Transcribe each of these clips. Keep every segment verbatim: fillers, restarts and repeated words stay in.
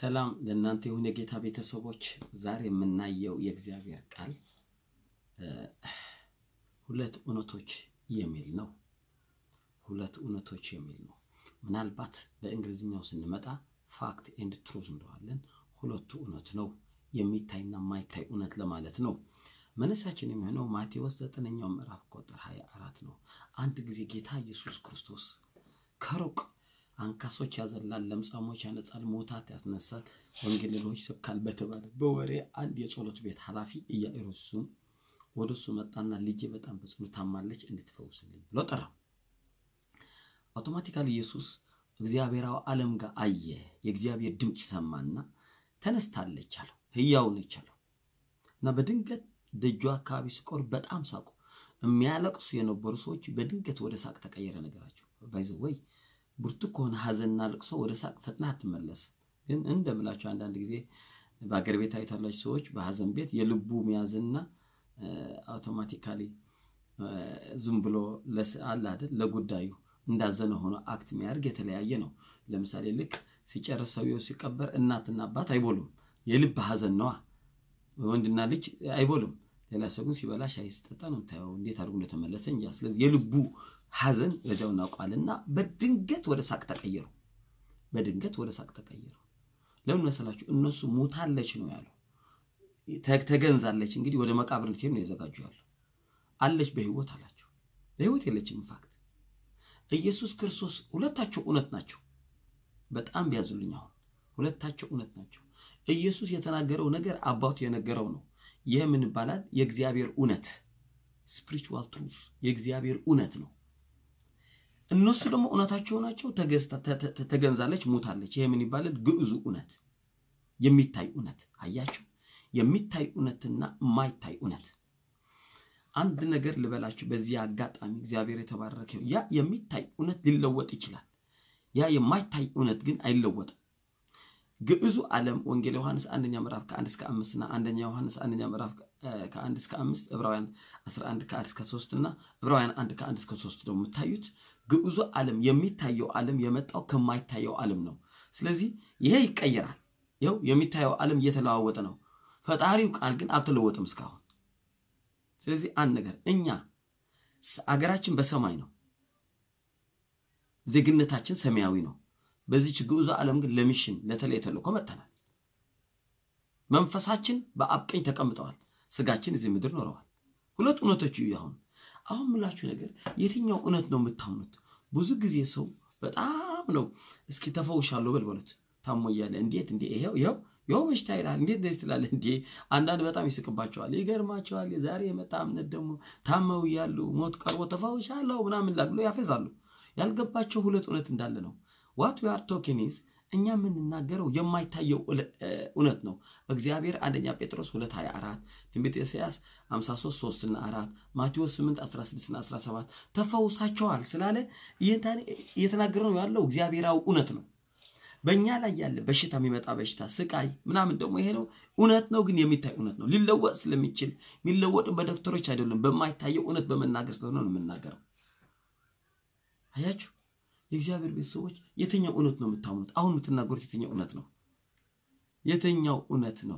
ሰላም ለእናንተ ይሁን የጌታ ቤተሰቦች ዛሬ የምናየው የእግዚአብሔር ቃል ሁለት እውነቶች የሚል ነው ሁለት እውነቶች የሚል ነው ምናልባት በእንግሊዝኛው ስንመጣ ፋክት ኤንድ ትሩዝ እንደዋለን ሁለቱ እውነት ነው የሚታይና ማይታይ እውነት ለማለት ነው መነሳችን የሚሆነው ማቴዎስ ዘጠነኛው ምዕራፍ ቁጥር ሃያ አራት ነው አንድ ጊዜ ጌታ ኢየሱስ ክርስቶስ ከሩቅ አንካሶች ያዘላል ለምጻሞች ያነጻል ሞታት ያስነሳል ወንጌሎች ሰብካል በተባለ በወሬ አንድ የጸሎት ቤት ኃላፊ ኢያኢሮስ ወደሱ መጣና ልጄ በጣም በጽኑ ታማለች እንድትፈውስልኝ ብሎ ጠራው አውቶማቲካሊ ኢየሱስ እግዚአብሔራው ዓለም ጋር አየ የእግዚአብሔር ድምጽ ሰማና ተነስታለች አለው ህያው ነች አለው እና በድንገት ደጁ አካባቢ ሲቆር በጣም ሳቁ የሚያለቅሱ የነበሩ ሰዎች በድንገት ወደ ሳቅ ተቀየረ ነገራቸው ባይዘወይ ብርቱካን ሐዘንና ለቅሶ ወደ ሳቅ ፈጥና ተመለሰ ግን እንደምላችሁ አንዳንድ ጊዜ በአገር ቤት አይታላችሁ ሰዎች በሐዘን ቤት የልቡ ሚያዝና አውቶማቲካሊ ዝም ብሎ ለሰዓል አይደል ለጉዳዩ እንዳዘነ ሆኖ አክት የሚያርግ የተለያየ ነው ለምሳሌ ልክ ሲጨርሰው ሲቀበር እናትና አባት አይቦሉም የልብ ሐዘን ነው ወንድና ልጅ አይቦሉም ሌላ ሰው ግን ሲበላ ሻይ ሲጠጣ ነው ታየው እንዴት አድርጎ እንደተመለሰ እንጂ ስለዚህ የልቡ ሐዘን በዚያው ናውቃልና በድንገት ወደ ሳቅ ተቀየሩ በድንገት ወደ ሳቅ ተቀየሩ ለምን መሰላችሁ እነሱ ሞታለች ነው ያለው ተገንዛለች እንግዲህ ወደ መቃብር ልትሄድ ነው የዘጋጁያል አለች በህይወት አላችሁ በህይወት የለችም ፋክት ኢየሱስ ክርስቶስ ሁለታቸው እውነት ናቸው በጣም ቢያዝሉኝ አሁን ሁለታቸው እውነት ናቸው ኢየሱስ የተናገረው ነገር አባቱ የነገረው ነው የምን ባላል የእግዚአብሔር እውነት ስፒሪቹዋል ትሩዝ የእግዚአብሔር እውነት ነው እነሱ ደግሞ እውነታቸው ናቸው ተገዝታ ተገንዛለች ሞታለች የምን ይባላል ግዕዙ እውነት የሚታይ እውነት አያችሁ የሚታይ እውነትና ማይታይ እውነት አንድ ነገር ልበላችሁ በዚህ አጋጣሚ እግዚአብሔር የተባረከው ያ የሚታይ እውነት ሊለወጥ ይችላል ያ የማይታይ እውነት ግን አይለወጥም ግዕዙ ዓለም ወንጌል ዮሐንስ አንደኛ ምዕራፍ ከአንድ እስከ አምስት እና አንደኛ ዮሐንስ አንደኛ ምዕራፍ ከአንድ እስከ አምስት ዕብራውያን አስራ አንድ ከአንድ እስከ ሶስት እና ዕብራውያን አንድ ከአንድ እስከ ሶስት ደግሞ ታዩት ግዕዙ ዓለም የሚታየው ዓለም የመጣው ከማይታየው ዓለም ነው ስለዚህ ይሄ ይቀየራል ያው የሚታየው ዓለም እየተለዋወጠ ነው ፈጣሪው ቃል ግን አልተለወጠም እስካሁን ስለዚህ አንድ ነገር እኛ አገራችን በሰማይ ነው ዜግነታችን ሰማያዊ ነው በዚህ ግዕዙ ዓለም ግን ለሚሽን ለተለየተለው ከመጣናል መንፈሳችን በአብቀኝ ተቀምጠዋል ስጋችን እዚህ ምድር ኖረዋል ሁለት እውነቶች ይሁን አሁን ምላችሁ ነገር የትኛው እውነት ነው የምታምኑት ብዙ ጊዜ ሰው በጣም ነው እስኪ ተፈውሻለሁ በልበሉት ታሞያለ እንዴት እንዴ ይሄው ይሄው ይሄው በሽታይላል እንዴት ደስ ትላል እንዴ አንዳንድ በጣም ይስቅባቸዋል ይገርማቸዋል ዛሬ የመጣምነት ደግሞ ታመው ያሉ ሞት ቀርቦ ተፈውሻለሁ ምናምን ላሉ ያፈዛሉ ያልገባቸው ሁለት እውነት እንዳለ ነው what we are talking is እኛ ምን እናገረው የማይታየው እውነት ነው እግዚአብሔር አንደኛ ጴጥሮስ ሁለት ሃያ አራት ትንቢተ ኢሳይያስ ሃምሳ ሶስት ሶስት እና አራት ማቴዎስ ስምንት አስራ ስድስት እና አስራ ሰባት ተፈውሳቸዋል ስላለ እየተናገረው ያለው እግዚአብሔራው እውነት ነው በእኛ ላይ ያለ በሽታ የሚመጣ በሽታ ስቃይ ምናምን ደግሞ ይሄ ነው እውነት ነው ግን የሚታይ እውነት ነው ሊለወጥ ስለሚችል የሚለወጥ በዶክተሮች አይደለም በማይታየው እውነት በመናገር ስለሆነ ነው የምናገረው አያችሁ የእግዚአብሔር ቤተሰቦች የትኛው እውነት ነው የምታምኑት አሁን የምትናገሩት የትኛው እውነት ነው የትኛው እውነት ነው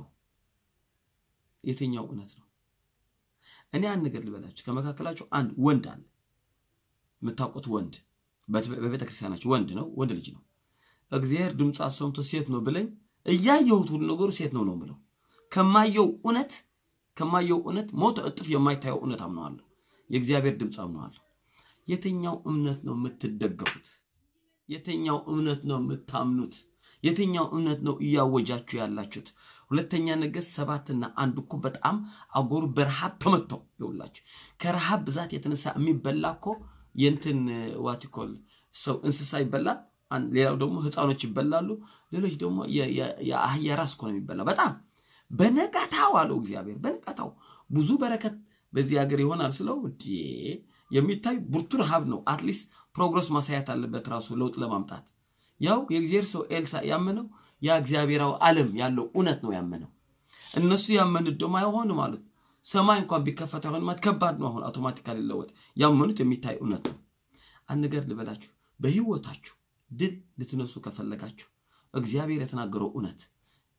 የትኛው እውነት ነው እኔ አንድ ነገር ልበላችሁ ከመካከላችሁ አንድ ወንድ አለ የምታውቁት ወንድ በቤተ ክርስቲያናችሁ ወንድ ነው ወንድ ልጅ ነው እግዚአብሔር ድምጽ አሰምቶ ሴት ነው ብለኝ እያየሁት ሁሉ ነገሩ ሴት ነው ነው ብለው ከማየው እውነት ከማየው እውነት ሞት እጥፍ የማይታየው እውነት አምነዋለሁ የእግዚአብሔር ድምጽ አምነዋለሁ የትኛው እምነት ነው የምትደገፉት የትኛው እምነት ነው የምታምኑት የትኛው እምነት ነው እያወጃችሁ ያላችሁት ሁለተኛ ነገሥት ሰባት እና አንድ እኮ በጣም አጎሩ በረሃብ ተመቶ ይውላችሁ ከረሃብ ብዛት የተነሳ የሚበላኮ የንትን ዋቲኮል ሰው እንስሳ ይበላል ሌላው ደግሞ ህፃኖች ይበላሉ ሌሎች ደግሞ የአህያ ራስ ኮን የሚበላ በጣም በነጋታው አለው እግዚአብሔር በነጋታው ብዙ በረከት በዚህ ሀገር ይሆናል ስለው እንዴ የሚታይ ብርቱ ረሃብ ነው አትሊስት ፕሮግረስ ማሳያት አለበት ራሱ ለውጥ ለማምጣት ያው የእግዚአብሔር ሰው ኤልሳ ያመነው ያ እግዚአብሔራው ዓለም ያለው እውነት ነው ያመነው እነሱ ያመኑት ደግሞ አይሆን ማለት ሰማይ እንኳን ቢከፈት አይሆን ማለት ከባድ ነው አሁን አውቶማቲካሊ ለውጥ ያመኑት የሚታይ እውነት ነው አንድ ነገር ልበላችሁ በህይወታችሁ ድል ልትነሱ ከፈለጋችሁ እግዚአብሔር የተናገረው እውነት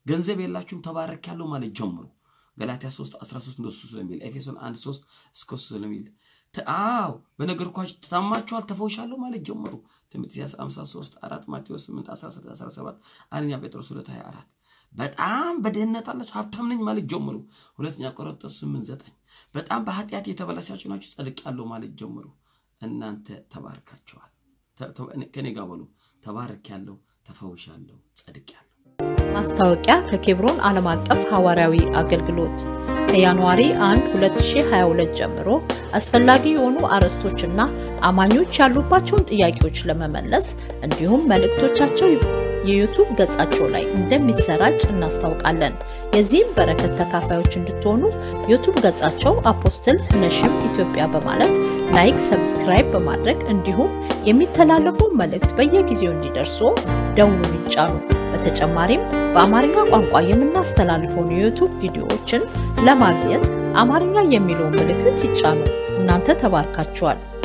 ገንዘብ የላችሁም ተባረካለሁ ማለት ጀምሩ ገላትያ ሶስት አስራ ሶስት እንደሱ ስለሚል ኤፌሶን አንድ ሶስት እስከ ሶስት ስለሚል አው በነገርኳችሁ ተታማችኋል ተፈውሻለሁ ማለት ጀምሩ ትንቢት ሃምሳ ሶስት አራት ማቴዎስ ስምንት አስራ ስድስት አስራ ሰባት አንደኛ ጴጥሮስ ሁለት ሃያ አራት በጣም በደህንነት አላችሁ ሀብታም ነኝ ማለት ጀምሩ ሁለተኛ ቆሮንቶስ ስምንት ዘጠኝ በጣም በኃጢአት የተበላሻችሁ ናችሁ ጸድቃለሁ ማለት ጀምሩ እናንተ ተባርካችኋል ከኔ ጋር በሉ ተባርካለሁ ተፈውሻለሁ ጸድቃለሁ ማስታወቂያ ከኬብሮን ዓለም አቀፍ ሐዋርያዊ አገልግሎት ከጃንዋሪ አንድ ሁለት ሺህ ሃያ ሁለት ጀምሮ አስፈላጊ የሆኑ አርዕስቶችና አማኞች ያሉባቸውን ጥያቄዎች ለመመለስ እንዲሁም መልእክቶቻቸው የዩቲዩብ ገጻቸው ላይ እንደሚሰራጭ እናስታውቃለን። የዚህም በረከት ተካፋዮች እንድትሆኑ ዩቲዩብ ገጻቸው አፖስትል ነሽም ኢትዮጵያ በማለት ላይክ ሰብስክራይብ በማድረግ እንዲሁም የሚተላለፈው መልእክት በየጊዜው እንዲደርሱ ደውሉን ይጫኑ። በተጨማሪም በአማርኛ ቋንቋ የምናስተላልፈውን የዩቲዩብ ቪዲዮዎችን ለማግኘት አማርኛ የሚለውን ምልክት ይጫኑ። እናንተ ተባርካችኋል።